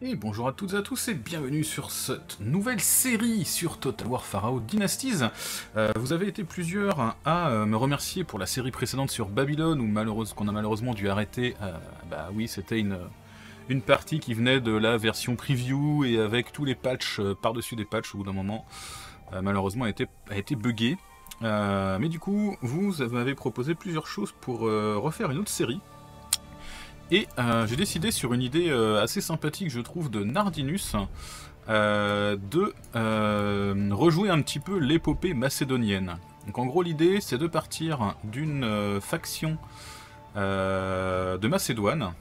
Et bonjour à toutes et à tous et bienvenue sur cette nouvelle série sur Total War Pharaoh Dynasties. Vous avez été plusieurs à me remercier pour la série précédente sur Babylone où qu'on a malheureusement dû arrêter. Bah oui, c'était une partie qui venait de la version preview et avec tous les patchs par-dessus des patchs au bout d'un moment. Malheureusement a été buggée. Mais du coup, vous m'avez proposé plusieurs choses pour refaire une autre série. Et j'ai décidé sur une idée assez sympathique, je trouve, de Nardinus, de rejouer un petit peu l'épopée macédonienne. Donc en gros l'idée c'est de partir d'une faction de Macédoine.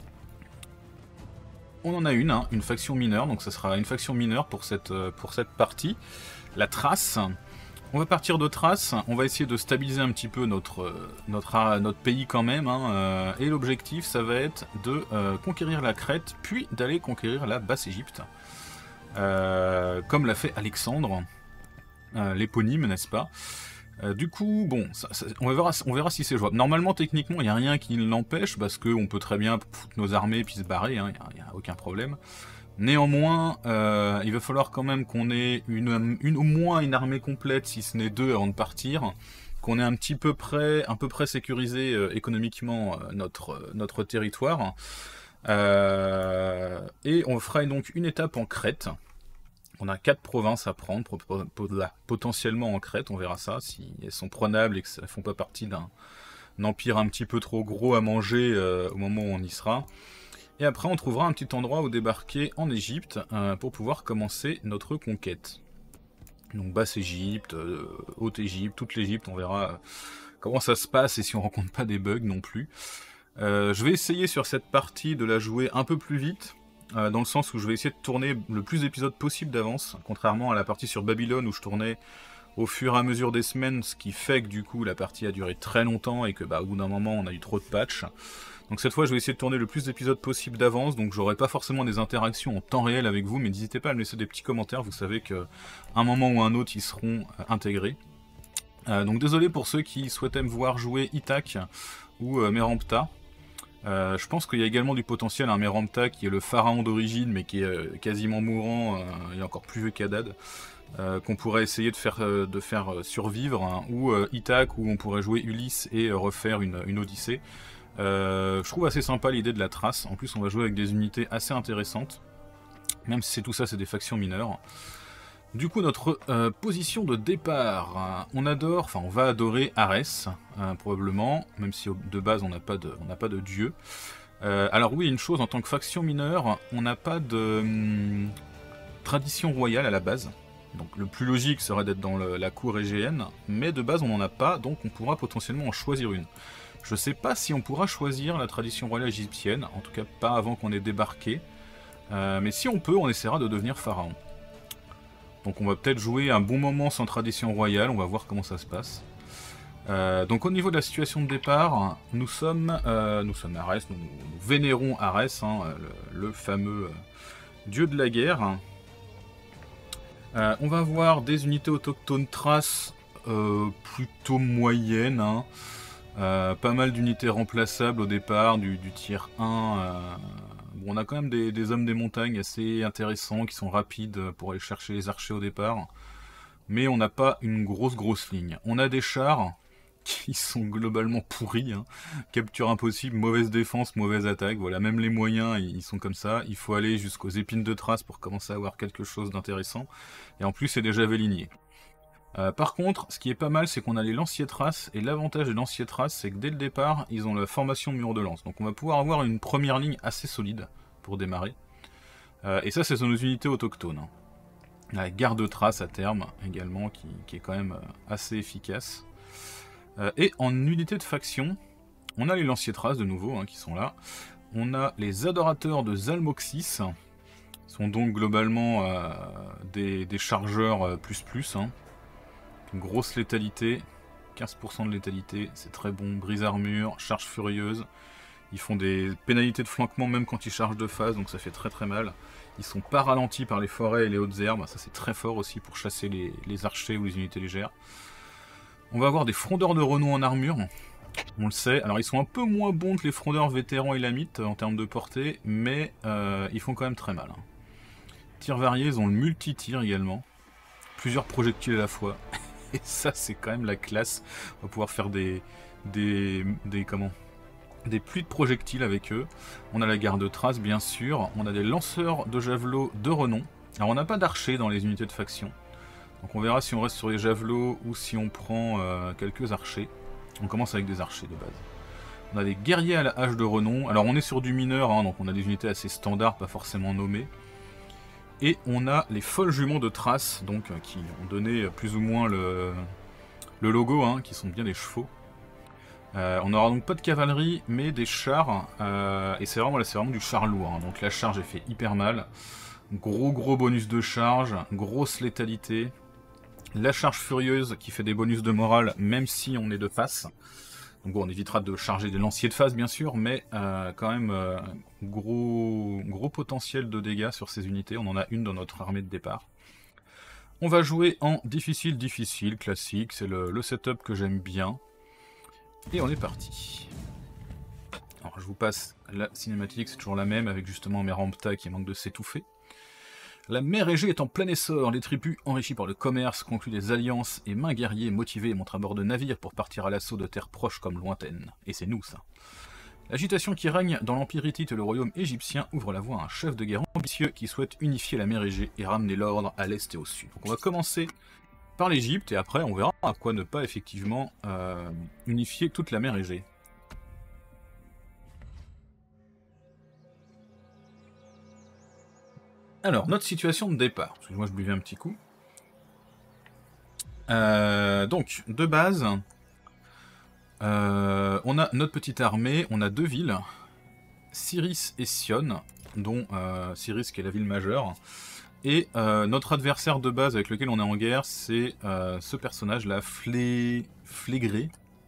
On en a une faction mineure, donc ça sera une faction mineure pour cette partie, la Thrace. On va partir de Thrace, on va essayer de stabiliser un petit peu notre pays quand même, et l'objectif ça va être de conquérir la Crète, puis d'aller conquérir la Basse-Égypte, comme l'a fait Alexandre, l'éponyme, n'est-ce pas? Du coup, bon, on verra si c'est jouable. Normalement, techniquement, il n'y a rien qui l'empêche, parce qu'on peut très bien foutre nos armées puis se barrer, il n'y a aucun problème. Néanmoins, il va falloir quand même qu'on ait au moins une armée complète, si ce n'est deux avant de partir, qu'on ait à peu près sécurisé économiquement notre territoire. Et on fera donc une étape en Crète. On a 4 provinces à prendre, potentiellement en Crète, on verra ça, si elles sont prenables et que ça ne font pas partie d'un empire un petit peu trop gros à manger au moment où on y sera. Et après on trouvera un petit endroit où débarquer en Égypte pour pouvoir commencer notre conquête. Donc Basse-Égypte, Haute-Égypte, toute l'Égypte, on verra comment ça se passe et si on rencontre pas des bugs non plus. Je vais essayer sur cette partie de la jouer un peu plus vite, dans le sens où je vais essayer de tourner le plus d'épisodes possible d'avance, contrairement à la partie sur Babylone où je tournais au fur et à mesure des semaines, ce qui fait que du coup la partie a duré très longtemps et que au bout d'un moment on a eu trop de patchs. Donc cette fois je vais essayer de tourner le plus d'épisodes possible d'avance, donc j'aurai pas forcément des interactions en temps réel avec vous, mais n'hésitez pas à me laisser des petits commentaires, vous savez qu'à un moment ou un autre ils seront intégrés. Donc désolé pour ceux qui souhaitaient me voir jouer Ithac ou Merampta. Je pense qu'il y a également du potentiel, Merampta qui est le pharaon d'origine mais qui est quasiment mourant, et encore plus vieux qu'Haddad, qu'on pourrait essayer de faire survivre, ou Ithac où on pourrait jouer Ulysse et refaire une Odyssée. Je trouve assez sympa l'idée de la Thrace, en plus on va jouer avec des unités assez intéressantes, même si tout ça c'est des factions mineures. Du coup notre position de départ, on va adorer Arès, probablement, même si de base on n'a pas de dieu. Alors oui, une chose, en tant que faction mineure, on n'a pas de tradition royale à la base. Donc le plus logique serait d'être dans la cour égéenne, mais de base on n'en a pas, donc on pourra potentiellement en choisir une. Je sais pas si on pourra choisir la tradition royale égyptienne, en tout cas pas avant qu'on ait débarqué, mais si on peut, on essaiera de devenir pharaon. Donc on va peut-être jouer un bon moment sans tradition royale, on va voir comment ça se passe. Donc au niveau de la situation de départ, nous sommes Arès, nous vénérons Arès, le fameux dieu de la guerre. On va avoir des unités autochtones Thrace plutôt moyennes, pas mal d'unités remplaçables au départ, du tier 1. Bon, on a quand même des hommes des montagnes assez intéressants qui sont rapides pour aller chercher les archers au départ. Mais on n'a pas une grosse ligne. On a des chars qui sont globalement pourris. Capture impossible, mauvaise défense, mauvaise attaque. Voilà, même les moyens, ils sont comme ça. Il faut aller jusqu'aux épines de Thrace pour commencer à avoir quelque chose d'intéressant. Et en plus, c'est déjà véligné. Par contre, ce qui est pas mal, c'est qu'on a les lanciers Thrace, et l'avantage des lanciers Thrace, c'est que dès le départ, ils ont la formation mur de lance. Donc on va pouvoir avoir une première ligne assez solide pour démarrer. Et ça, c'est sur nos unités autochtones. La garde Thrace à terme, également, qui est quand même assez efficace. Et en unité de faction, on a les lanciers Thrace de nouveau, qui sont là. On a les adorateurs de Zalmoxis, qui sont donc globalement des chargeurs plus. Une grosse létalité, 15% de létalité, c'est très bon. Brise armure, charge furieuse. Ils font des pénalités de flanquement même quand ils chargent de phase, donc ça fait très mal. Ils sont pas ralentis par les forêts et les hautes herbes, ça c'est très fort aussi pour chasser les archers ou les unités légères. On va avoir des frondeurs de renom en armure, On le sait. Alors ils sont un peu moins bons que les frondeurs vétérans et lamites en termes de portée, mais ils font quand même très mal. Hein. Tirs variés, ils ont le multi-tir également. Plusieurs projectiles à la fois. Et ça c'est quand même la classe. On va pouvoir faire des pluies de projectiles avec eux. On a la garde de trace bien sûr. On a des lanceurs de javelots de renom. Alors on n'a pas d'archers dans les unités de faction. Donc on verra si on reste sur les javelots ou si on prend quelques archers. On commence avec des archers de base. On a des guerriers à la hache de renom. Alors on est sur du mineur, hein, donc on a des unités assez standards, pas forcément nommées. Et on a les folles juments de trace, donc qui ont donné plus ou moins le logo, hein, qui sont bien des chevaux. On n'aura donc pas de cavalerie, mais des chars. Et c'est vraiment du char lourd. Hein, donc la charge est fait hyper mal. Gros bonus de charge, grosse létalité. La charge furieuse qui fait des bonus de morale même si on est de face. Donc bon, on évitera de charger des lanciers de face bien sûr, mais quand même gros potentiel de dégâts sur ces unités. On en a une dans notre armée de départ. On va jouer en difficile, classique. C'est le setup que j'aime bien. Et on est parti. Alors je vous passe la cinématique, c'est toujours la même avec justement mes Rampta qui manquent de s'étouffer. La mer Égée est en plein essor, les tribus enrichies par le commerce concluent des alliances et mains guerriers motivés montrent à bord de navires pour partir à l'assaut de terres proches comme lointaines. Et c'est nous ça. L'agitation qui règne dans l'Empire hittite et le royaume égyptien ouvre la voie à un chef de guerre ambitieux qui souhaite unifier la mer Égée et ramener l'ordre à l'est et au sud. Donc on va commencer par l'Égypte et après on verra à quoi ne pas effectivement unifier toute la mer Égée. Alors, notre situation de départ. Excusez-moi, je buvais un petit coup. Donc, de base, on a notre petite armée, on a deux villes, Cyrrhis et Sion, dont Cyrrhis qui est la ville majeure. Et notre adversaire de base avec lequel on est en guerre, c'est ce personnage-là, Phlégré,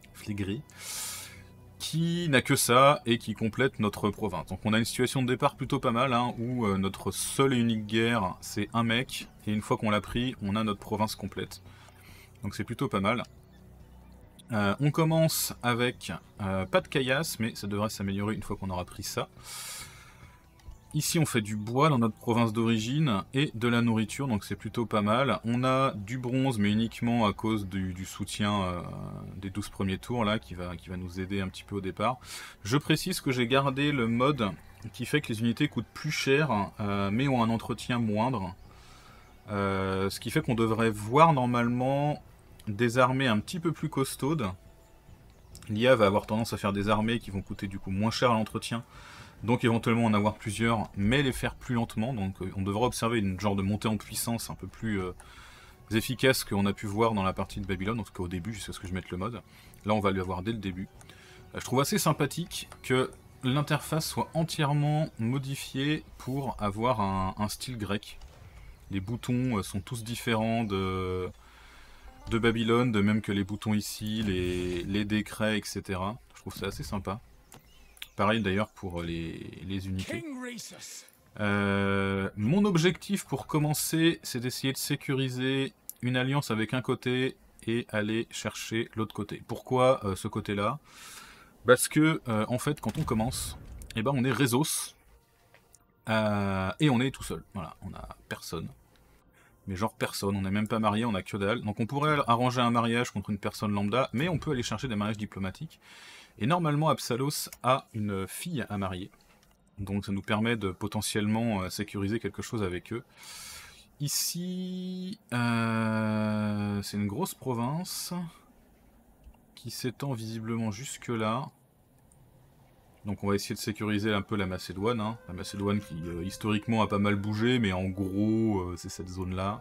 qui n'a que ça et qui complète notre province. Donc on a une situation de départ plutôt pas mal, hein, où notre seule et unique guerre, c'est un mec, et une fois qu'on l'a pris, on a notre province complète. Donc c'est plutôt pas mal. On commence avec pas de caillasse, mais ça devrait s'améliorer une fois qu'on aura pris ça. Ici on fait du bois dans notre province d'origine et de la nourriture, donc c'est plutôt pas mal. On a du bronze, mais uniquement à cause du soutien des 12 premiers tours là, qui va nous aider un petit peu au départ. Je précise que j'ai gardé le mode qui fait que les unités coûtent plus cher, mais ont un entretien moindre. Ce qui fait qu'on devrait voir normalement des armées un petit peu plus costaudes. L'IA va avoir tendance à faire des armées qui vont coûter du coup moins cher à l'entretien. Donc éventuellement en avoir plusieurs, mais les faire plus lentement. Donc on devra observer une genre de montée en puissance un peu plus efficace qu'on a pu voir dans la partie de Babylone, en tout cas au début, jusqu'à ce que je mette le mode. Là on va le voir dès le début. Je trouve assez sympathique que l'interface soit entièrement modifiée pour avoir un style grec. Les boutons sont tous différents de Babylone, de même que les boutons ici, les décrets, etc. Je trouve ça assez sympa. Pareil d'ailleurs pour les unités. Mon objectif pour commencer, c'est d'essayer de sécuriser une alliance avec un côté et aller chercher l'autre côté. Pourquoi ce côté-là? Parce que, en fait, quand on commence, eh ben, on est Résos et on est tout seul. Voilà, on a personne. Mais genre personne, on n'est même pas marié, on a que dalle. Donc on pourrait arranger un mariage contre une personne lambda, mais on peut aller chercher des mariages diplomatiques. Et normalement, Absalos a une fille à marier. Donc ça nous permet de potentiellement sécuriser quelque chose avec eux. Ici, c'est une grosse province qui s'étend visiblement jusque là. Donc on va essayer de sécuriser un peu la Macédoine. Hein. La Macédoine qui historiquement a pas mal bougé, mais en gros c'est cette zone-là.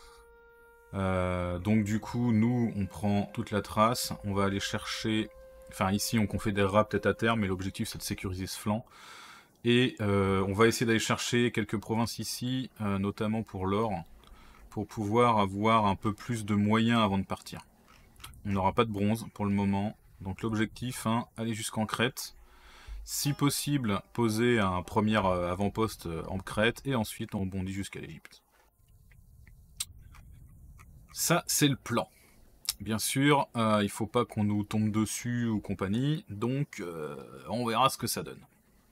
Donc du coup, nous on prend toute la trace. On va aller chercher... Enfin ici on confédérera peut-être à terme, mais l'objectif c'est de sécuriser ce flanc. Et on va essayer d'aller chercher quelques provinces ici, notamment pour l'or, pour pouvoir avoir un peu plus de moyens avant de partir. On n'aura pas de bronze pour le moment, donc l'objectif, hein, aller jusqu'en Crète. Si possible, poser un premier avant-poste en Crète, et ensuite on rebondit jusqu'à l'Égypte. Ça, c'est le plan. Bien sûr, il faut pas qu'on nous tombe dessus ou compagnie, donc on verra ce que ça donne.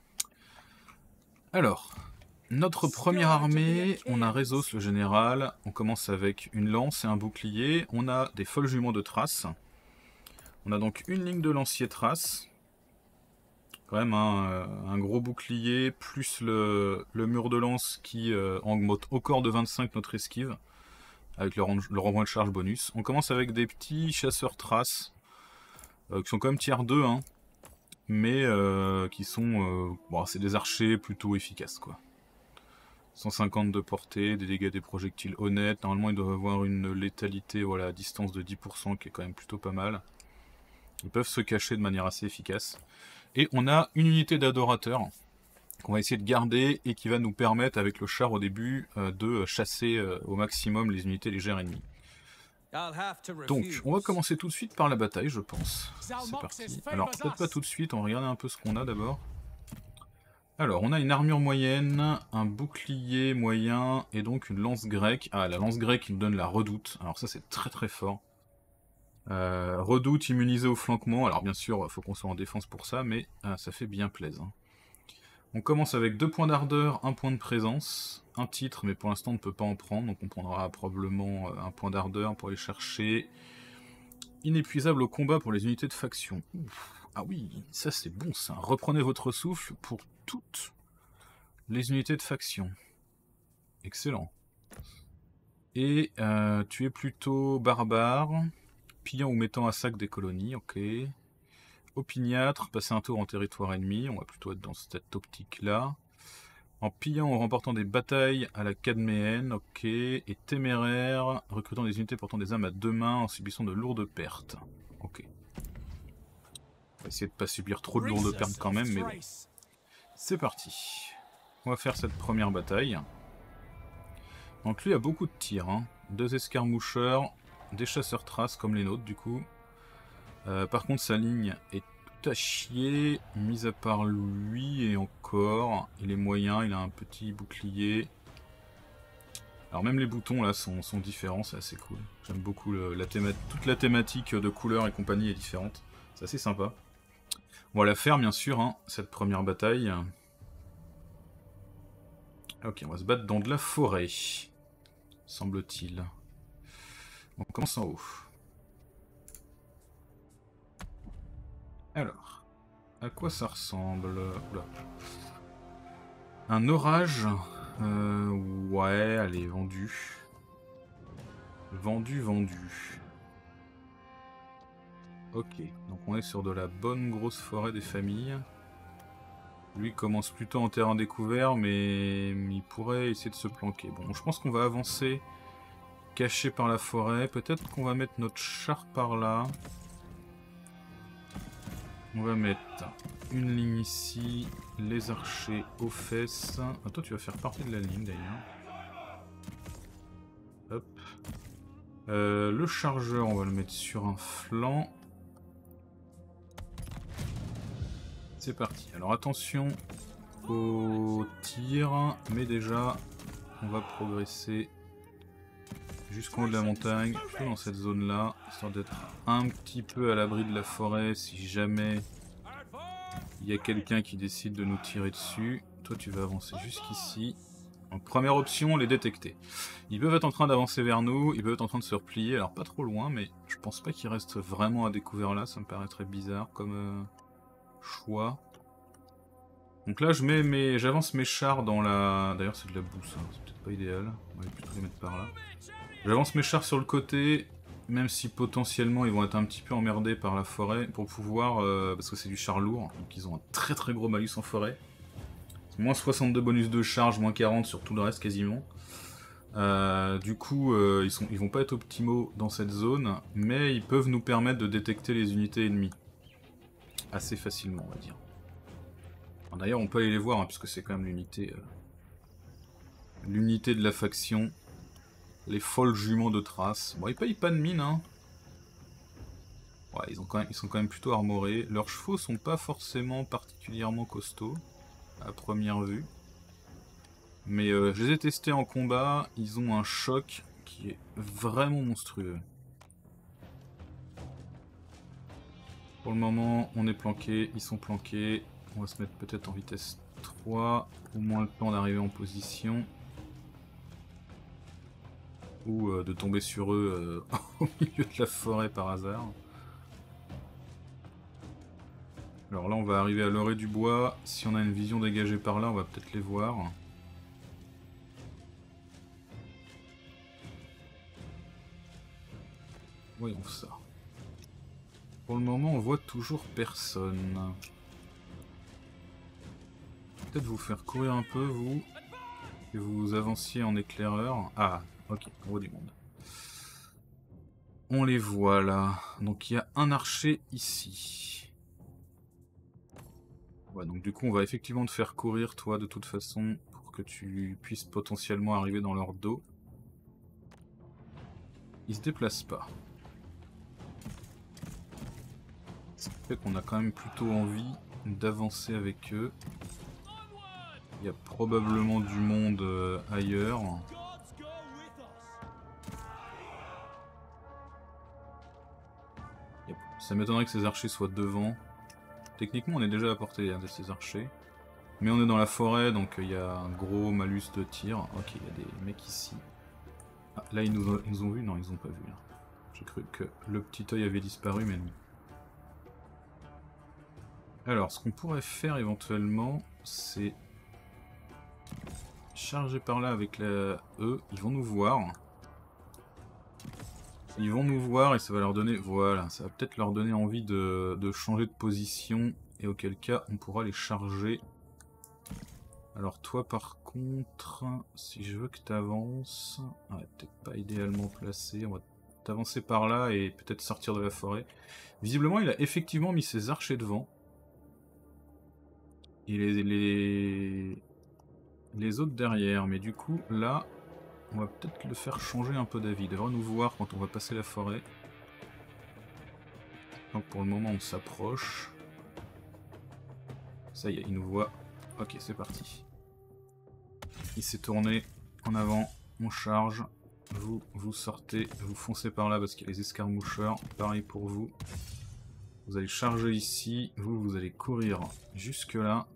Alors, notre première armée, on a Rezos le général, on commence avec une lance et un bouclier, on a des folles juments de traces, on a donc une ligne de lancier trace, quand même un gros bouclier, plus le mur de lance qui augmente au corps de 25 notre esquive, avec le renvoi de charge bonus. On commence avec des petits chasseurs traces, qui sont quand même tier 2, hein, mais qui sont... bon, c'est des archers plutôt efficaces, quoi. 150 de portée, des dégâts des projectiles honnêtes. Normalement, ils doivent avoir une létalité voilà, à distance de 10%, qui est quand même plutôt pas mal. Ils peuvent se cacher de manière assez efficace. Et on a une unité d'adorateurs qu'on va essayer de garder et qui va nous permettre, avec le char au début, de chasser au maximum les unités légères ennemies. Donc, on va commencer tout de suite par la bataille, je pense. C'est parti. Alors, peut-être pas tout de suite, on va regarder un peu ce qu'on a d'abord. Alors, on a une armure moyenne, un bouclier moyen, et donc une lance grecque. Ah, la lance grecque qui nous donne la redoute. Alors ça, c'est très très fort. Redoute immunisée au flanquement. Alors bien sûr, il faut qu'on soit en défense pour ça, mais ça fait bien plaisir. On commence avec 2 points d'ardeur, 1 point de présence, un titre, mais pour l'instant on ne peut pas en prendre, donc on prendra probablement un point d'ardeur pour aller chercher. Inépuisable au combat pour les unités de faction. Ouf. Ah oui, ça c'est bon ça. Reprenez votre souffle pour toutes les unités de faction. Excellent. Et tu es plutôt barbare, pillant ou mettant à sac des colonies, ok. Opiniâtre, passer un tour en territoire ennemi, on va plutôt être dans cette optique-là. En pillant ou remportant des batailles à la cadméenne, ok. Et téméraire, recrutant des unités portant des armes à 2 mains en subissant de lourdes pertes. Ok. On va essayer de ne pas subir trop de lourdes pertes quand même, mais bon. C'est parti. On va faire cette première bataille. Donc lui a beaucoup de tirs, hein. 2 escarmoucheurs, des chasseurs traces comme les nôtres du coup. Par contre sa ligne est tout à chier, mis à part lui et encore. Il est moyen, il a un petit bouclier. Alors même les boutons là sont différents, c'est assez cool. J'aime beaucoup toute la thématique de couleurs et compagnie est différente. C'est assez sympa. On va la faire bien sûr, hein, cette première bataille. Ok, on va se battre dans de la forêt, semble-t-il. On commence en haut. Alors, à quoi ça ressemble? Oula. Un orage. Ouais, allez, vendu. Vendu. Ok, donc on est sur de la bonne grosse forêt des familles. Lui commence plutôt en terrain découvert, mais il pourrait essayer de se planquer. Bon, je pense qu'on va avancer caché par la forêt. Peut-être qu'on va mettre notre char par là. On va mettre une ligne ici, les archers aux fesses. Ah, toi tu vas faire partie de la ligne d'ailleurs. Hop. Le chargeur, on va le mettre sur un flanc. C'est parti. Alors attention au tir, mais déjà on va progresser jusqu'en haut de la montagne, plutôt dans cette zone là, histoire d'être un petit peu à l'abri de la forêt si jamais il y a quelqu'un qui décide de nous tirer dessus. Toi tu vas avancer jusqu'ici. Donc première option, les détecter. Ils peuvent être en train d'avancer vers nous, ils peuvent être en train de se replier, alors pas trop loin, mais je pense pas qu'ils restent vraiment à découvert là, ça me paraîtrait bizarre comme choix. Donc là j'avance mes chars dans la... D'ailleurs c'est de la boue ça, c'est peut-être pas idéal, on va plutôt les mettre par là. J'avance mes chars sur le côté, même si potentiellement ils vont être un petit peu emmerdés par la forêt, pour pouvoir... parce que c'est du char lourd, donc ils ont un très très gros malus en forêt. Moins 62 bonus de charge, moins 40 sur tout le reste quasiment. Du coup, ils vont pas être optimaux dans cette zone, mais ils peuvent nous permettre de détecter les unités ennemies. Assez facilement, on va dire. D'ailleurs, on peut aller les voir, hein, puisque c'est quand même l'unité de la faction. Les folles juments de traces. Bon, ils payent pas de mine, hein. Ouais, ils sont quand même plutôt armorés. Leurs chevaux sont pas forcément particulièrement costauds, à première vue. Mais je les ai testés en combat, ils ont un choc qui est vraiment monstrueux. Pour le moment, on est planqué, ils sont planqués. On va se mettre peut-être en vitesse 3, au moins le temps d'arriver en position. Ou de tomber sur eux au milieu de la forêt par hasard. Alors là, on va arriver à l'orée du bois. Si on a une vision dégagée par là, on va peut-être les voir. Voyons ça. Pour le moment, on voit toujours personne. Peut-être vous faire courir un peu, vous. Que vous avanciez en éclaireur. Ah, ok, on voit du monde. On les voit là. Donc il y a un archer ici. Ouais, donc du coup, on va effectivement te faire courir, toi, de toute façon, pour que tu puisses potentiellement arriver dans leur dos. Ils se déplacent pas. Ce qui fait qu'on a quand même plutôt envie d'avancer avec eux. Il y a probablement du monde ailleurs. Ça m'étonnerait que ces archers soient devant. Techniquement, on est déjà à portée de ces archers. Mais on est dans la forêt, donc il y a un gros malus de tir. Ok, il y a des mecs ici. Ah, là, ils nous ont vus? Non, ils ont pas vu. J'ai cru que le petit œil avait disparu, mais non. Alors, ce qu'on pourrait faire éventuellement, c'est charger par là avec la E. Ils vont nous voir. Ils vont nous voir et ça va leur donner... Voilà, ça va peut-être leur donner envie de changer de position. Et auquel cas, on pourra les charger. Alors toi, par contre, si je veux que tu avances... Ouais, peut-être pas idéalement placé. On va t'avancer par là et peut-être sortir de la forêt. Visiblement, il a effectivement mis ses archers devant. Et les autres derrière. Mais du coup, là... On va peut-être le faire changer un peu d'avis. Il devrait nous voir quand on va passer la forêt. Donc pour le moment on s'approche. Ça y est, il nous voit. Ok, c'est parti. Il s'est tourné en avant. On charge. Vous sortez. Vous foncez par là parce qu'il y a les escarmoucheurs. Pareil pour vous. Vous allez charger ici. Vous allez courir jusque là.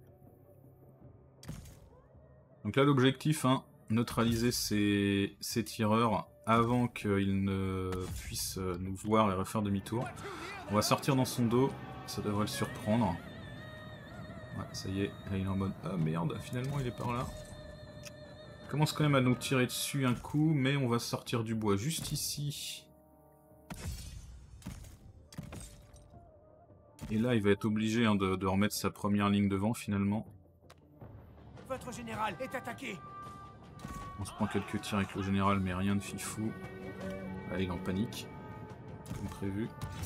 Donc là l'objectif, hein, neutraliser ces tireurs avant qu'ils ne puissent nous voir et refaire demi-tour. On va sortir dans son dos, ça devrait le surprendre. Ouais, ça y est, là il est en mode ah merde, finalement il est par là. Il commence quand même à nous tirer dessus un coup, mais on va sortir du bois juste ici. Et là il va être obligé hein, de remettre sa première ligne devant finalement. Votre général est attaqué. On se prend quelques tirs avec le général, mais rien de fifou. Là, il est en panique, comme prévu.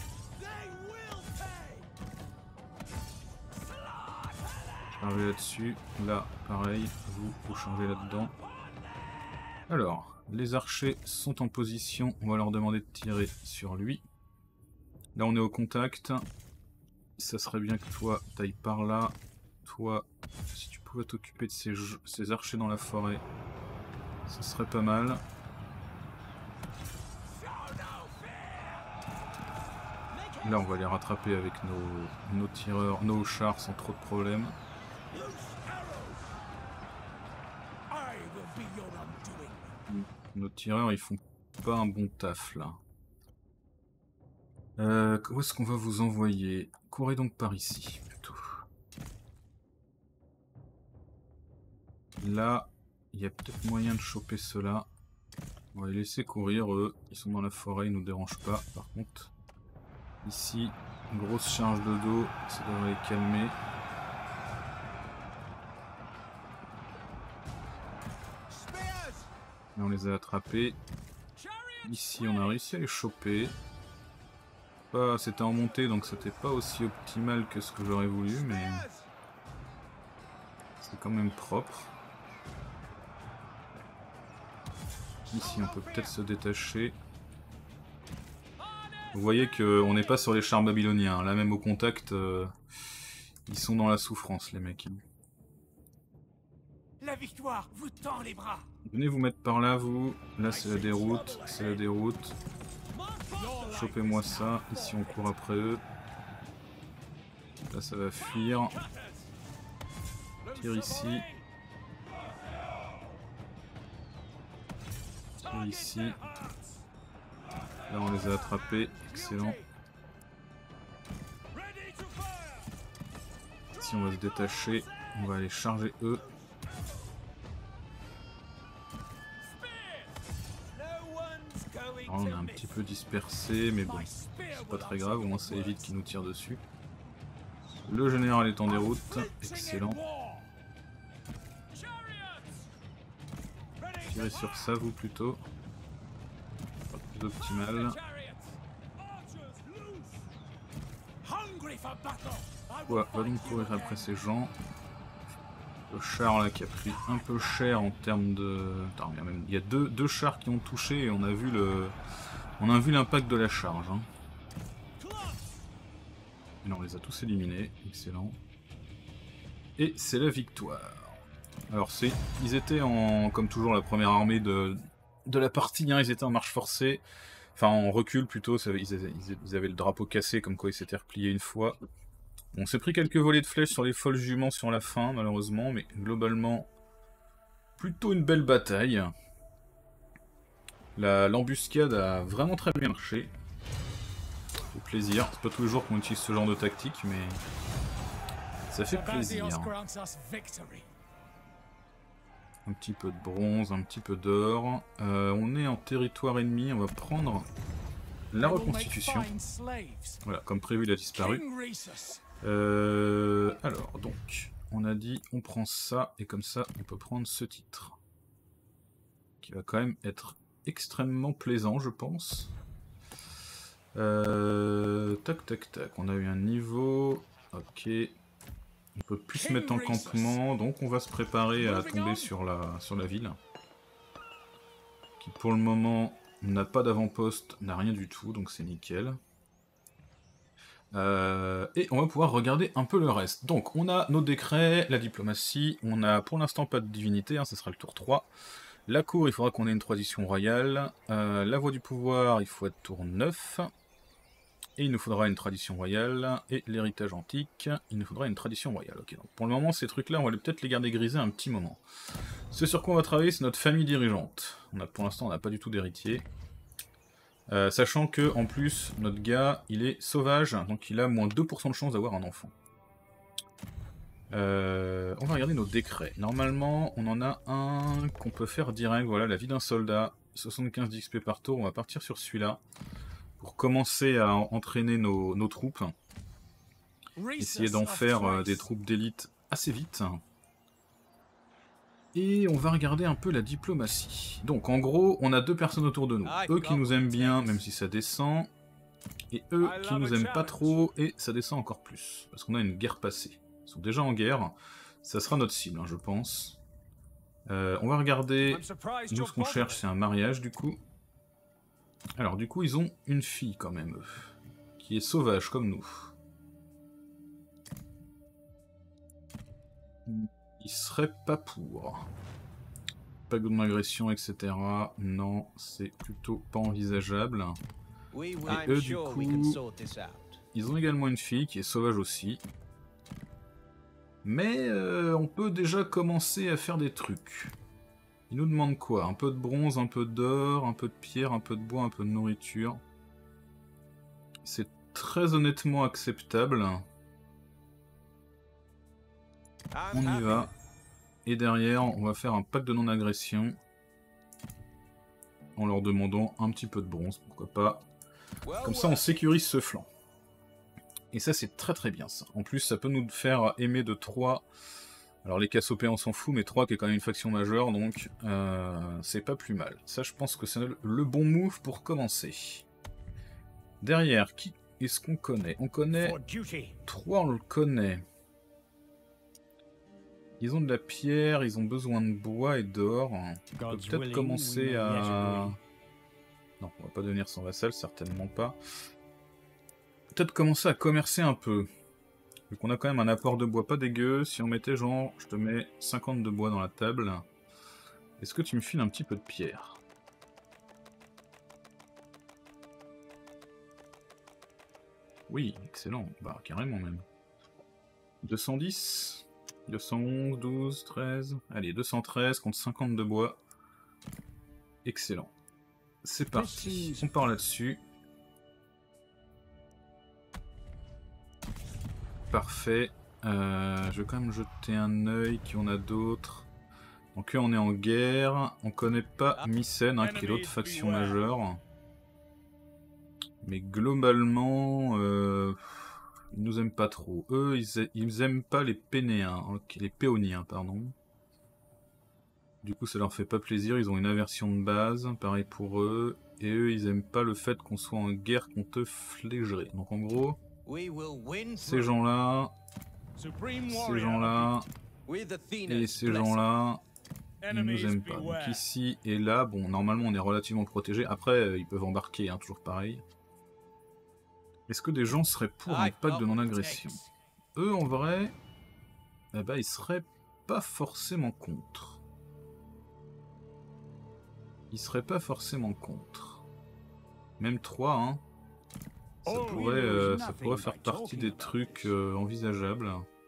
Chargez là-dessus. Là, pareil, vous changez là-dedans. Alors, les archers sont en position. On va leur demander de tirer sur lui. Là, on est au contact. Ça serait bien que toi, t'ailles par là. Toi, si tu pouvais t'occuper de ces archers dans la forêt, ce serait pas mal. Là, on va les rattraper avec nos tireurs, nos chars sans trop de problèmes. Nos tireurs, ils font pas un bon taf là. Où est-ce qu'on va vous envoyer? Courez donc par ici, plutôt. Là, il y a peut-être moyen de choper ceux-là. On va les laisser courir, eux. Ils sont dans la forêt, ils nous dérangent pas. Par contre, ici, une grosse charge de dos, ça devrait les calmer. Et on les a attrapés. Ici, on a réussi à les choper. C'était en montée, donc c'était pas aussi optimal que ce que j'aurais voulu, mais c'est quand même propre. Ici, on peut peut-être se détacher. Vous voyez qu'on n'est pas sur les chars babyloniens. Là, même au contact, ils sont dans la souffrance, les mecs. La victoire vous tend les bras. Venez vous mettre par là, vous. Là, c'est la déroute. C'est la déroute. Chopez-moi ça. Ici, on court après eux. Là ça va fuir. Tire ici. Tire ici. Là on les a attrapés. Excellent. Ici on va se détacher. On va aller charger eux. Alors, on est un petit peu dispersé, mais bon, c'est pas très grave, au moins ça évite qu'ils nous tirent dessus. Le général est en déroute, excellent. Tirez sur ça, vous plutôt. Pas plus optimal. Ouais, va donc courir après ces gens. Le char là qui a pris un peu cher en termes de... Attends, il y a deux chars qui ont touché et on a vu l'impact de la charge. Hein. Et là, on les a tous éliminés, excellent. Et c'est la victoire. Alors ils étaient comme toujours la première armée de la partie, hein, ils étaient en marche forcée. Enfin en recul plutôt, ils avaient le drapeau cassé comme quoi ils s'étaient repliés une fois. On s'est pris quelques volées de flèches sur les folles juments sur la fin, malheureusement, mais globalement, plutôt une belle bataille. L'embuscade a vraiment très bien marché. Au plaisir. C'est pas tous les jours qu'on utilise ce genre de tactique, mais ça fait plaisir. Un petit peu de bronze, un petit peu d'or. On est en territoire ennemi, on va prendre la reconstitution. Voilà, comme prévu, il a disparu. Alors, donc, on a dit on prend ça, et comme ça, on peut prendre ce titre. Qui va quand même être extrêmement plaisant, je pense. Tac, tac, tac, on a eu un niveau. Ok. On peut plus se mettre en campement, donc on va se préparer à tomber sur la ville. Qui pour le moment n'a pas d'avant-poste, n'a rien du tout, donc c'est nickel. Et on va pouvoir regarder un peu le reste. Donc on a nos décrets, la diplomatie, on a pour l'instant pas de divinité, hein, ce sera le tour 3. La cour, il faudra qu'on ait une tradition royale. La voie du pouvoir, il faut être tour 9. Et il nous faudra une tradition royale. Et l'héritage antique, il nous faudra une tradition royale. Ok, donc pour le moment, ces trucs-là, on va peut-être les garder grisés un petit moment. Ce sur quoi on va travailler, c'est notre famille dirigeante. Pour l'instant, on n'a pas du tout d'héritier. Sachant que en plus notre gars il est sauvage, donc il a moins 2% de chance d'avoir un enfant. On va regarder nos décrets. Normalement on en a un qu'on peut faire direct, voilà, la vie d'un soldat, 75 d'XP par tour, on va partir sur celui-là pour commencer à entraîner nos troupes. Essayer d'en faire des troupes d'élite assez vite. Et on va regarder un peu la diplomatie. Donc en gros, on a deux personnes autour de nous. Eux qui nous aiment bien, même si ça descend. Et eux qui nous aiment pas trop, et ça descend encore plus. Parce qu'on a une guerre passée. Ils sont déjà en guerre. Ça sera notre cible, hein, je pense. On va regarder... Nous, ce qu'on cherche, c'est un mariage, du coup. Alors, du coup, ils ont une fille, quand même, eux. Qui est sauvage, comme nous. Il serait pas pour. Pas de agression, etc. Non, c'est plutôt pas envisageable. Et eux, du coup, ils ont également une fille qui est sauvage aussi. Mais on peut déjà commencer à faire des trucs. Ils nous demandent quoi? Un peu de bronze, un peu d'or, un peu de pierre, un peu de bois, un peu de nourriture. C'est très honnêtement acceptable. On y va. Et derrière, on va faire un pacte de non-agression. En leur demandant un petit peu de bronze, pourquoi pas. Comme ça, on sécurise ce flanc. Et ça, c'est très très bien, ça. En plus, ça peut nous faire aimer de 3. Alors, les Cassopéens, on s'en fout, mais 3 qui est quand même une faction majeure, donc c'est pas plus mal. Ça, je pense que c'est le bon move pour commencer. Derrière, qui est-ce qu'on connaît? On connaît... 3, on le connaît. Ils ont de la pierre, ils ont besoin de bois et d'or. On peut peut-être commencer à... Non, on va pas devenir son vassal, certainement pas. Peut-être commencer à commercer un peu. Vu qu'on a quand même un apport de bois pas dégueu. Si on mettait genre, je te mets 50 de bois dans la table. Est-ce que tu me files un petit peu de pierre? Oui, excellent. Bah, carrément même. 210, 211, 12, 13... Allez, 213 contre 50 de bois. Excellent. C'est parti, on part là-dessus. Parfait. Je vais quand même jeter un œil, qui on a d'autres. Donc là on est en guerre, on connaît pas Mycène, hein, qui est l'autre faction majeure. Mais globalement, ils nous aiment pas trop. Eux, ils aiment pas les Pénéens, okay, les Péoniens, pardon. Du coup ça leur fait pas plaisir, ils ont une aversion de base, pareil pour eux. Et eux, ils aiment pas le fait qu'on soit en guerre contre Flégeret. Donc en gros, ces gens-là, ces gens-là, et ces gens-là, ils nous aiment pas. Donc ici et là, bon, normalement on est relativement protégé. Après, ils peuvent embarquer, hein, toujours pareil. Est-ce que des gens seraient pour un pacte de non-agression? Eux, en vrai, eh ben, ils seraient pas forcément contre. Ils seraient pas forcément contre. Même 3, hein. Ça pourrait faire partie des trucs envisageables.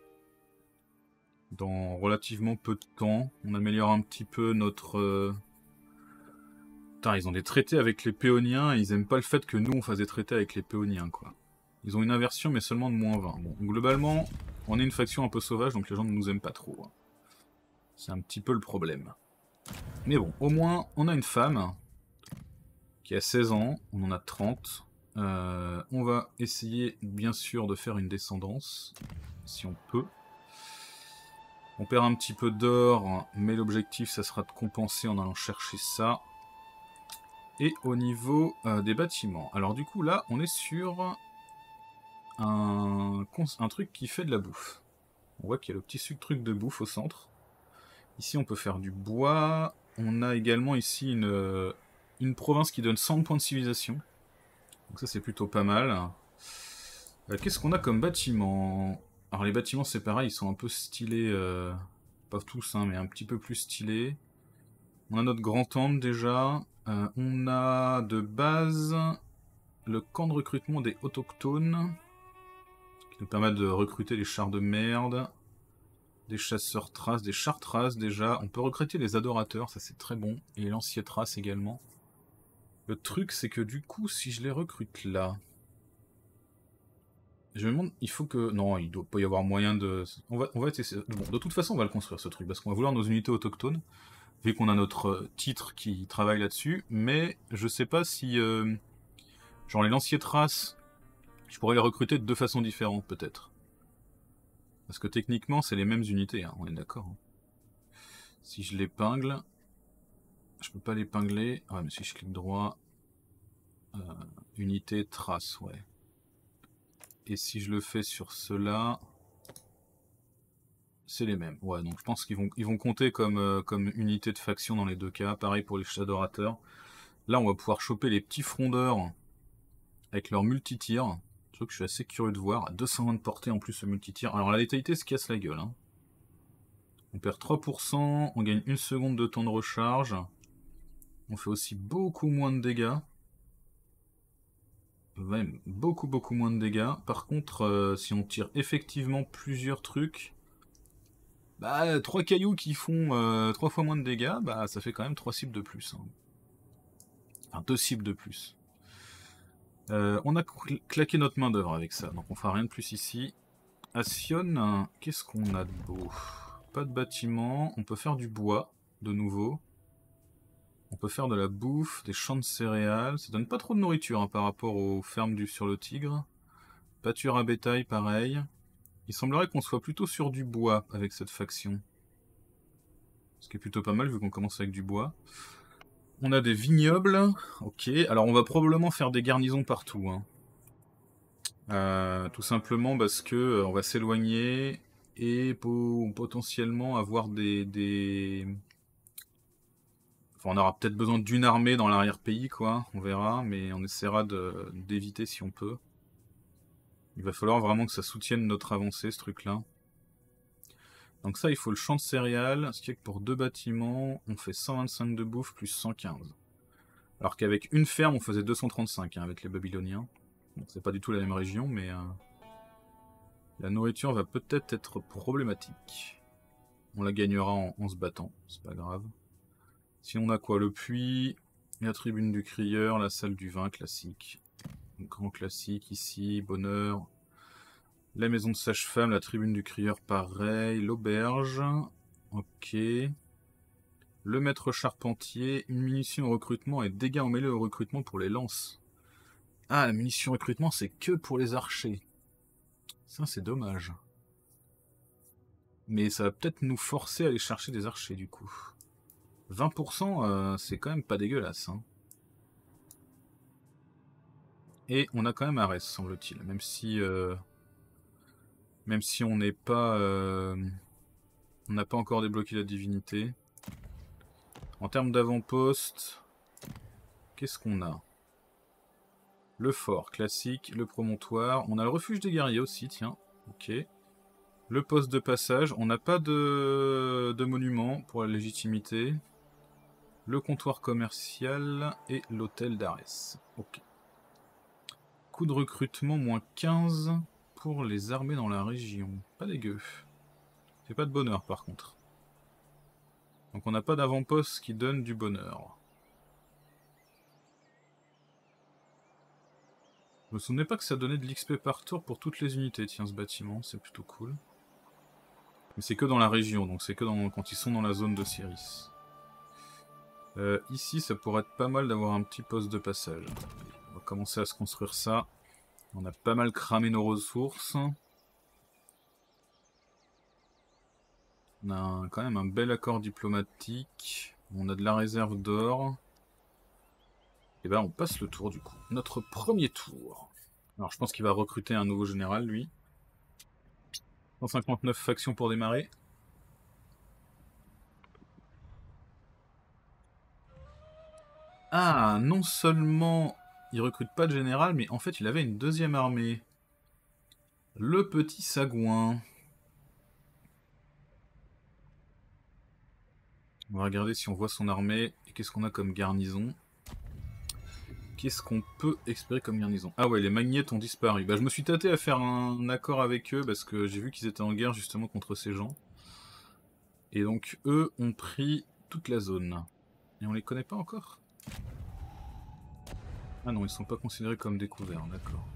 Dans relativement peu de temps, on améliore un petit peu notre... Putain, ils ont des traités avec les Péoniens et ils aiment pas le fait que nous on fasse des traités avec les Péoniens, quoi. Ils ont une aversion mais seulement de -20. Bon, globalement, on est une faction un peu sauvage donc les gens ne nous aiment pas trop. Hein. C'est un petit peu le problème. Mais bon, au moins on a une femme qui a 16 ans, on en a 30. On va essayer bien sûr de faire une descendance, si on peut. On perd un petit peu d'or, mais l'objectif ça sera de compenser en allant chercher ça. Et au niveau des bâtiments, alors du coup là on est sur un truc qui fait de la bouffe. On voit qu'il y a le petit truc de bouffe au centre. Ici on peut faire du bois. On a également ici une province qui donne 100 points de civilisation. Donc ça c'est plutôt pas mal. Qu'est-ce qu'on a comme bâtiment? Alors les bâtiments c'est pareil, ils sont un peu stylés, pas tous hein, mais un petit peu plus stylés. On a notre grand temple déjà. On a de base le camp de recrutement des autochtones, qui nous permet de recruter les chars de merde, des chasseurs traces, des chars traces déjà. On peut recruter les adorateurs, ça c'est très bon, et les lanciers traces également. Le truc c'est que du coup, si je les recrute là, je me demande, il faut que... Non, il doit pas y avoir moyen de... On va essayer... Bon, de toute façon, on va le construire ce truc, parce qu'on va vouloir nos unités autochtones, vu qu'on a notre titre qui travaille là-dessus, mais je sais pas si... genre les lanciers traces, je pourrais les recruter de deux façons différentes, peut-être. Parce que techniquement, c'est les mêmes unités, hein, on est d'accord. Hein. Si je l'épingle... Je peux pas l'épingler... Ouais, mais si je clique droit... unité, trace, ouais. Et si je le fais sur cela... C'est les mêmes. Ouais, donc je pense qu'ils vont compter comme unité de faction dans les deux cas. Pareil pour les adorateurs. Là, on va pouvoir choper les petits frondeurs avec leur multi-tir. Truc que je suis assez curieux de voir. À 220 de portée en plus ce multi-tir. Alors la létalité se casse la gueule. Hein. On perd 3%, on gagne 1 seconde de temps de recharge. On fait aussi beaucoup moins de dégâts. Même beaucoup moins de dégâts. Par contre, si on tire effectivement plusieurs trucs... Bah, 3 cailloux qui font 3 fois moins de dégâts, bah ça fait quand même 3 cibles de plus. Hein. Enfin, 2 cibles de plus. On a claqué notre main d'œuvre avec ça, donc on fera rien de plus ici. À Sion, qu'est-ce qu'on a de beau? Pas de bâtiment, on peut faire du bois, de nouveau. On peut faire de la bouffe, des champs de céréales. Ça donne pas trop de nourriture hein, par rapport aux fermes sur le Tigre. Pâture à bétail, pareil. Il semblerait qu'on soit plutôt sur du bois avec cette faction. Ce qui est plutôt pas mal vu qu'on commence avec du bois. On a des vignobles. Ok, alors on va probablement faire des garnisons partout. Hein. Tout simplement parce que on va s'éloigner et potentiellement avoir des... Enfin, on aura peut-être besoin d'une armée dans l'arrière-pays, quoi. On verra, mais on essaiera d'éviter si on peut. Il va falloir vraiment que ça soutienne notre avancée, ce truc-là. Donc ça, il faut le champ de céréales, ce qui est que pour 2 bâtiments, on fait 125 de bouffe plus 115. Alors qu'avec une ferme, on faisait 235 hein, avec les Babyloniens. Donc c'est pas du tout la même région, mais... La nourriture va peut-être être problématique. On la gagnera en se battant, c'est pas grave. Si on a quoi? Le puits, la tribune du crieur, la salle du vin, classique. Grand classique ici, bonheur. La maison de sage-femme, la tribune du crieur, pareil. L'auberge, ok. Le maître charpentier, une munition au recrutement et dégâts en mêlée au recrutement pour les lances. Ah, la munition recrutement, c'est que pour les archers. Ça, c'est dommage. Mais ça va peut-être nous forcer à aller chercher des archers, du coup. 20%, c'est quand même pas dégueulasse. Hein. Et on a quand même Arès, semble-t-il. Même si on n'est pas... on n'a pas encore débloqué la divinité. En termes d'avant-poste, qu'est-ce qu'on a? Le fort, classique, le promontoire. On a le refuge des guerriers aussi, tiens. Ok. Le poste de passage. On n'a pas de monument pour la légitimité. Le comptoir commercial et l'hôtel d'Arès. Ok. Coût de recrutement, moins 15 pour les armées dans la région. Pas dégueu. C'est pas de bonheur par contre. Donc on n'a pas d'avant-poste qui donne du bonheur. Je me souvenais pas que ça donnait de l'XP par tour pour toutes les unités, tiens, ce bâtiment, c'est plutôt cool. Mais c'est que dans la région, donc c'est que quand ils sont dans la zone d'Osiris. Ici, ça pourrait être pas mal d'avoir un petit poste de passage. Allez, on va commencer à se construire ça. On a pas mal cramé nos ressources. On a quand même un bel accord diplomatique. On a de la réserve d'or. Et ben on passe le tour du coup. Notre premier tour. Alors je pense qu'il va recruter un nouveau général lui. 159 factions pour démarrer. Ah, non seulement il recrute pas de général, mais en fait il avait une deuxième armée. Le petit Sagouin. On va regarder si on voit son armée et qu'est-ce qu'on a comme garnison. Qu'est-ce qu'on peut espérer comme garnison? Ah ouais, les magnettes ont disparu. Bah je me suis tâté à faire un accord avec eux parce que j'ai vu qu'ils étaient en guerre justement contre ces gens. Et donc eux ont pris toute la zone. Et on les connaît pas encore? Ah non, ils sont pas considérés comme découverts, d'accord.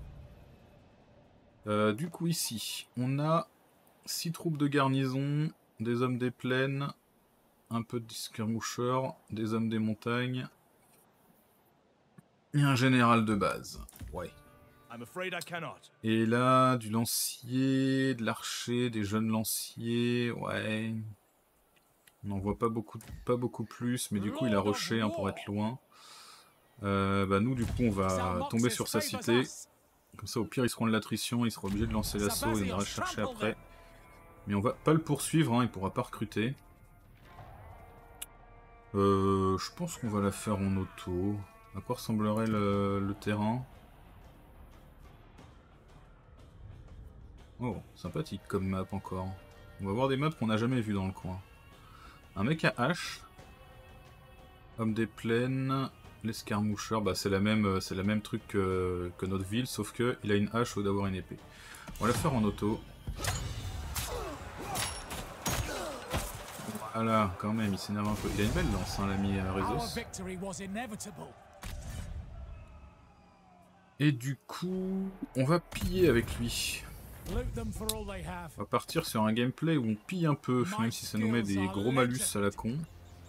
Du coup ici, on a 6 troupes de garnison, des hommes des plaines, un peu de skirmoucheurs, des hommes des montagnes, et un général de base. Ouais. Et là, du lancier, de l'archer, des jeunes lanciers, ouais. On n'en voit pas beaucoup plus, mais du coup il a rushé hein, pour être loin. Bah nous du coup on va tomber sur sa cité. Comme ça au pire ils seront de l'attrition, il sera obligé de lancer l'assaut et on ira le chercher après. Mais on va pas le poursuivre, hein, il pourra pas recruter. Je pense qu'on va la faire en auto. À quoi ressemblerait le terrain? Oh, sympathique comme map encore. On va voir des maps qu'on n'a jamais vues dans le coin. Un mec à hache. Homme des plaines. L'escarmoucheur, bah c'est la même truc que notre ville, sauf que il a une hache au lieu d'avoir une épée. On va la faire en auto. Voilà, quand même, il s'énerve un peu. Il a une belle lance, hein, l'ami Rezos. Et du coup, on va piller avec lui. On va partir sur un gameplay où on pille un peu, même si ça nous met des gros malus à la con.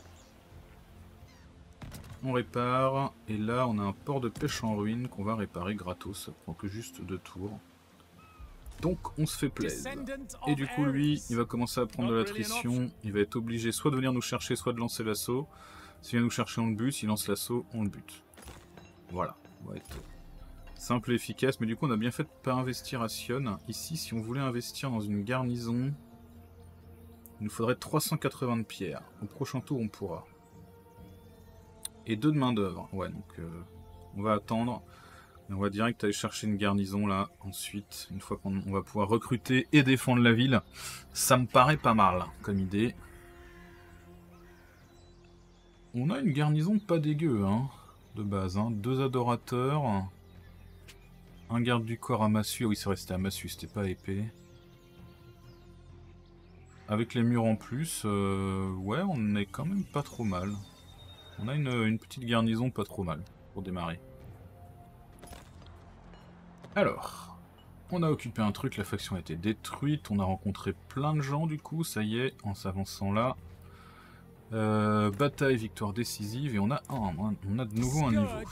On répare, et là on a un port de pêche en ruine qu'on va réparer gratos, ça prend que juste 2 tours. Donc on se fait plaisir. Et du coup lui, il va commencer à prendre de l'attrition, il va être obligé soit de venir nous chercher, soit de lancer l'assaut. S'il vient nous chercher, on le bute, s'il lance l'assaut, on le bute. Voilà, on va être simple et efficace, mais du coup on a bien fait de ne pas investir à Sion. Ici, si on voulait investir dans une garnison, il nous faudrait 380 de pierres. Au prochain tour on pourra. Et 2 de main d'œuvre. Ouais, donc on va attendre. On va direct aller chercher une garnison là. Ensuite, une fois qu'on va pouvoir recruter et défendre la ville, ça me paraît pas mal comme idée. On a une garnison pas dégueu, hein, de base. Hein. 2 adorateurs. Un garde du corps à massue. Ah oui, c'est vrai, c'était à massue, c'était pas épée. avec les murs en plus, ouais, on est quand même pas trop mal. On a une petite garnison pas trop mal pour démarrer. Alors, on a occupé un truc, la faction a été détruite, on a rencontré plein de gens du coup, ça y est, en s'avançant là. Bataille, victoire décisive, et on a de nouveau un niveau.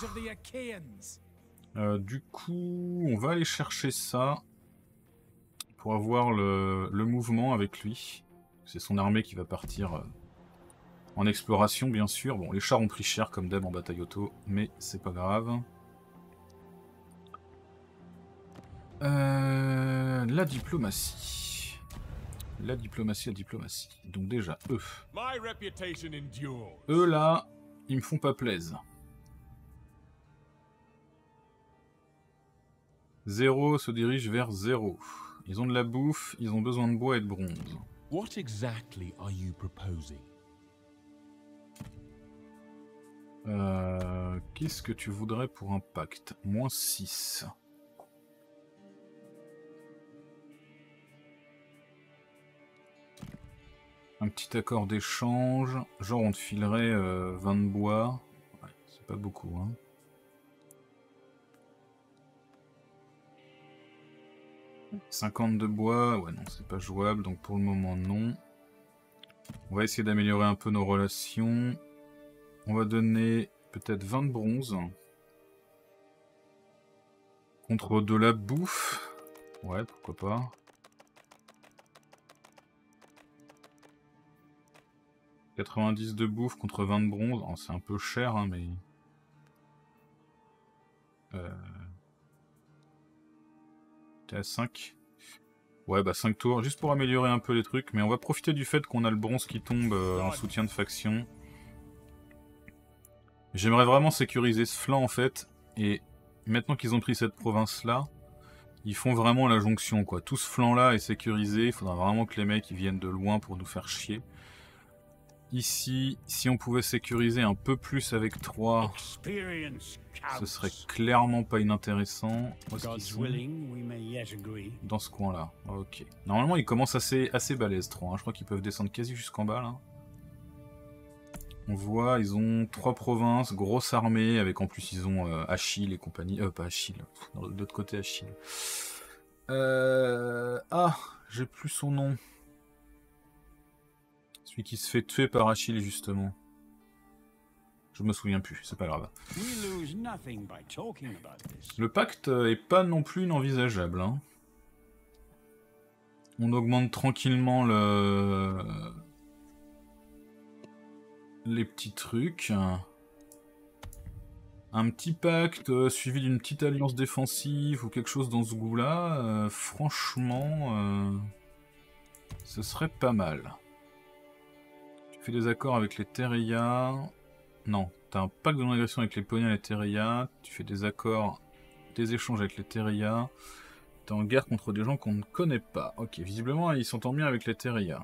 Du coup, on va aller chercher ça pour avoir le mouvement avec lui. C'est son armée qui va partir en exploration, bien sûr. Bon, les chars ont pris cher comme d'hab en bataille auto, mais c'est pas grave. La diplomatie. La diplomatie. Donc déjà, eux. Eux là, ils me font pas plaisir. 0 se dirige vers 0. Ils ont de la bouffe, ils ont besoin de bois et de bronze. What exactly are you proposing? Qu'est-ce que tu voudrais pour un pacte? -6. Un petit accord d'échange. Genre on te filerait 20 de bois. Ouais, c'est pas beaucoup, hein. « 50 de bois, ouais non c'est pas jouable, donc pour le moment non. On va essayer d'améliorer un peu nos relations. On va donner peut-être 20 de bronze. Contre de la bouffe. Ouais, pourquoi pas. « 90 de bouffe contre 20 de bronze. Oh, c'est un peu cher, hein, mais... T'es à 5. Ouais, bah 5 tours, juste pour améliorer un peu les trucs. Mais on va profiter du fait qu'on a le bronze qui tombe en soutien de faction. J'aimerais vraiment sécuriser ce flanc, en fait. Et maintenant qu'ils ont pris cette province-là, ils font vraiment la jonction, quoi. Tout ce flanc-là est sécurisé. Il faudra vraiment que les mecs ils viennent de loin pour nous faire chier. Ici, si on pouvait sécuriser un peu plus avec 3, ce serait clairement pas inintéressant. Dans ce coin-là. Ok. Normalement, ils commencent assez balèze, 3. Hein. Je crois qu'ils peuvent descendre quasi jusqu'en bas, là. On voit, ils ont 3 provinces, grosse armée, avec en plus, ils ont Achille et compagnie. Pas Achille, de l'autre côté Achille. Ah, j'ai plus son nom. Celui qui se fait tuer par Achille, justement. Je me souviens plus, c'est pas grave. Le pacte est pas non plus inenvisageable. Hein. On augmente tranquillement les petits trucs. Un petit pacte suivi d'une petite alliance défensive ou quelque chose dans ce goût-là, franchement, ce serait pas mal. Tu fais des accords avec les Teria. Non, t'as un pacte de non-agression avec les Poniens et les Teria. Tu fais des accords, des échanges avec les Teria. T'es en guerre contre des gens qu'on ne connaît pas. Ok, visiblement ils s'entendent bien avec les Teria.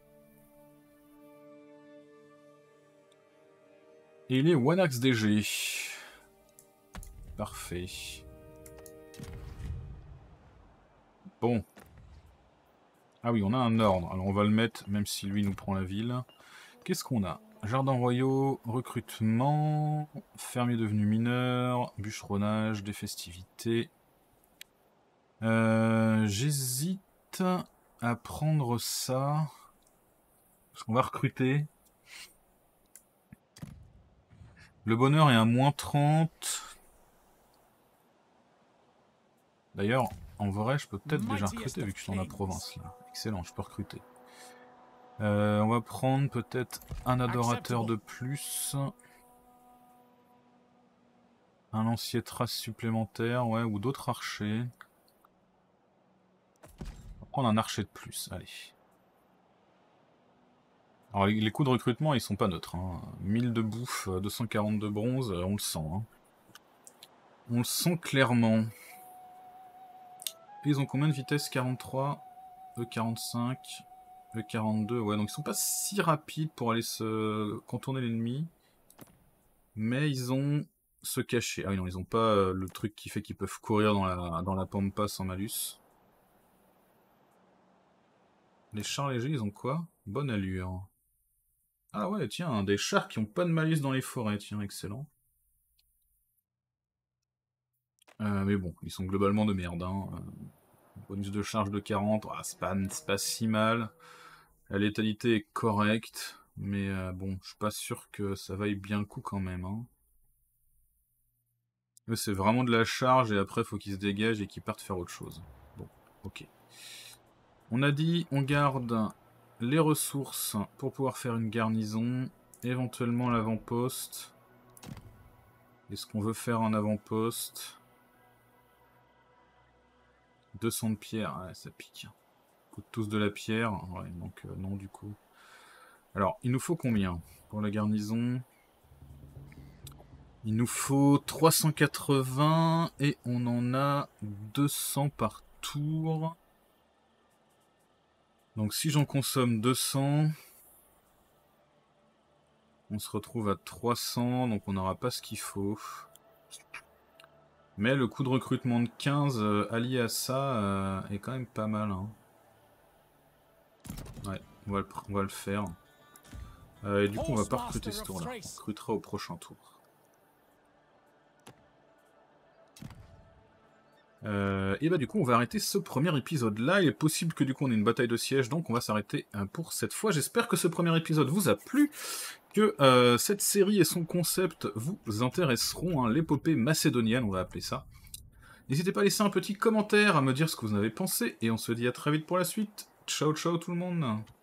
Et il est Wanax DG. Parfait. Bon. Ah oui, on a un ordre. Alors on va le mettre, même si lui nous prend la ville. Qu'est-ce qu'on a? Jardins royaux, recrutement, fermier devenu mineur, bûcheronnage, des festivités. J'hésite à prendre ça. Parce qu'on va recruter. Le bonheur est à -30. D'ailleurs, en vrai, je peux peut-être déjà recruter vu que je suis dans la province là. Excellent, je peux recruter. On va prendre peut-être un adorateur de plus. Un lancier trace supplémentaire, ouais, ou d'autres archers. On va prendre un archer de plus, allez. Alors les coûts de recrutement ils sont pas neutres. Hein. 1000 de bouffe, 240 de bronze, on le sent. Hein. On le sent clairement. Et ils ont combien de vitesse? 43, E45, E42, ouais donc ils sont pas si rapides pour aller se contourner l'ennemi. Mais ils ont se cacher. Ah oui non, ils ont pas le truc qui fait qu'ils peuvent courir dans la pampa sans malus. Les chars légers, ils ont quoi? Bonne allure. Ah ouais, tiens, des chars qui ont pas de malice dans les forêts, tiens, excellent. Mais bon, ils sont globalement de merde. Hein. Bonus de charge de 40, ah, c'est pas si mal. La létalité est correcte, mais bon, je suis pas sûr que ça vaille bien le coup quand même. Hein. Eux, c'est vraiment de la charge et après, faut qu'ils se dégagent et qu'ils partent faire autre chose. Bon, ok. On a dit, on garde les ressources pour pouvoir faire une garnison, éventuellement l'avant-poste. Est-ce qu'on veut faire un avant-poste? 200 de pierre, ouais, ça pique. Coûte tous de la pierre, ouais, donc non du coup. Alors, il nous faut combien pour la garnison? Il nous faut 380 et on en a 200 par tour. Donc si j'en consomme 200, on se retrouve à 300, donc on n'aura pas ce qu'il faut. Mais le coût de recrutement de 15 allié à ça est quand même pas mal. Hein. Ouais, on va le faire. Et du coup, on va pas recruter ce tour-là. On recrutera au prochain tour. Et bah du coup, on va arrêter ce premier épisode-là. Il est possible que du coup, on ait une bataille de siège, donc on va s'arrêter pour cette fois. J'espère que ce premier épisode vous a plu, que cette série et son concept vous intéresseront. Hein, l'épopée macédonienne, on va appeler ça. N'hésitez pas à laisser un petit commentaire, à me dire ce que vous en avez pensé, et on se dit à très vite pour la suite. Ciao ciao tout le monde.